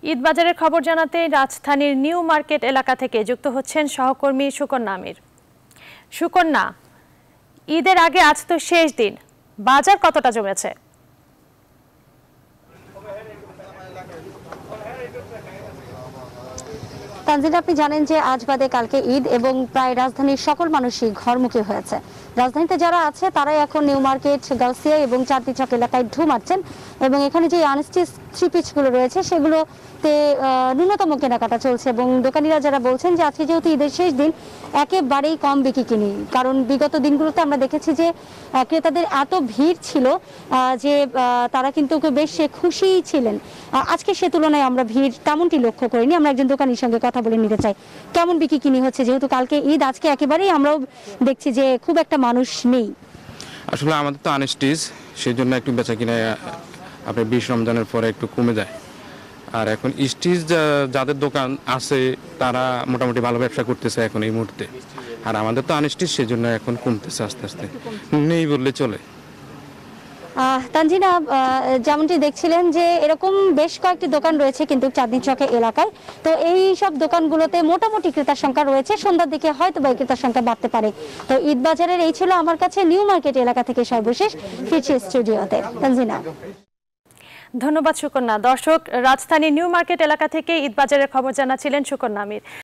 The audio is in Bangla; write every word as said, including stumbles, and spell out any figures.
ঈদ বাজারের খবর জানাতে রাজধানীর নিউ মার্কেট এলাকা থেকে যুক্ত হচ্ছেন সহকর্মী সুকন্যা আমির। সুকন্যা, ঈদের আগে আজ তো শেষ দিন, বাজার কতটা জমেছে? তানজিলা, আপনি জানেন যে আজ বাদে কালকে ঈদ এবং প্রায় রাজধানীর সকল মানুষই ঘরমুখী হয়েছে। রাজধানীতে যারা আছে তারাই এখন নিউ মার্কেট, গাউসিয়া এবং চাঁদনী চক এলাকায় ঢু মারছেন এবং এখানে যে আনস্টিচ থ্রি পিসগুলো রয়েছে সেগুলোতে ন্যূনতম কেনাকাটা চলছে এবং দোকানিরা যারা বলছেন যে আজকে যেহেতু ঈদের শেষ দিন একেবারেই কম বিক্রি কিনি, কারণ বিগত দিনগুলোতে আমরা দেখেছি যে ক্রেতাদের এত ভিড় ছিল যে তারা কিন্তু বেশ খুশি ছিলেন। আজকে সে তুলনায় আমরা ভিড় তেমনটি লক্ষ্য করিনি। আমরা একজন দোকানির সঙ্গে কথা বলে নিতে চাই কেমন বিক্রি কিনি হচ্ছে, যেহেতু কালকে ঈদ, আজকে একেবারেই আমরাও দেখছি যে খুব একটা মানুষ নেই। আসলে আমাদের তো আনস্টিচ, সেই জন্য একটু বেচা কিনা আপনার বিশ রমজানের পরে একটু কমে যায়। আর এখন স্টিচ যাদের দোকান আছে তারা মোটামুটি ভালো ব্যবসা করতেছে এখন এই মুহূর্তে, আর আমাদের তো আনস্টিচ, সেই জন্য এখন কমতেছে আস্তে আস্তে, নেই বললে চলে। তানজিনা, যেমনটি দেখছিলেন যে এরকম বেশ কয়েকটি দোকান রয়েছে কিন্তু চাঁদনী চকে এলাকায়, তো এই সব দোকানগুলোতে মোটামুটি ক্রেতার সংখ্যা রয়েছে। সন্ধ্যার দিকে হয়তো বা ক্রেতার সংখ্যা বাড়তে পারে। তো ঈদ বাজারের এই ছিল আমার কাছে নিউ মার্কেট এলাকা থেকে সর্বশেষ। ফিরছি স্টুডিওতে। তানজিনা, ধন্যবাদ সুকন্যা। দর্শক, রাজধানী নিউ মার্কেট এলাকা থেকে ঈদ বাজারের খবর জানাচ্ছিলেন সুকন্যা আমির।